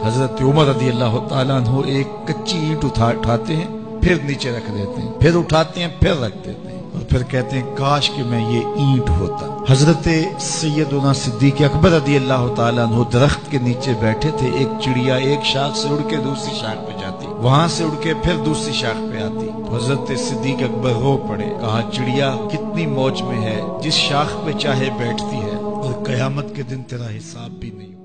हजरत उमर रज़ी अल्लाह तआला अन्हु एक कच्ची ईंट उठाते हैं, फिर नीचे रख देते हैं, फिर उठाते हैं, फिर रख देते हैं और फिर कहते हैं काश कि मैं ये ईंट होता। हजरत सैयदुना सिद्दीक अकबर रज़ी अल्लाह तआला अन्हु दरख्त के नीचे बैठे थे। एक चिड़िया एक शाख से उड़ के दूसरी शाख पे जाती, वहां से उड़ के फिर दूसरी शाख पे आती। तो हजरत सिद्दीक अकबर रो पड़े, कहा चिड़िया कितनी मौज में है, जिस शाख पे चाहे बैठती है और कयामत के दिन तेरा हिसाब भी नहीं।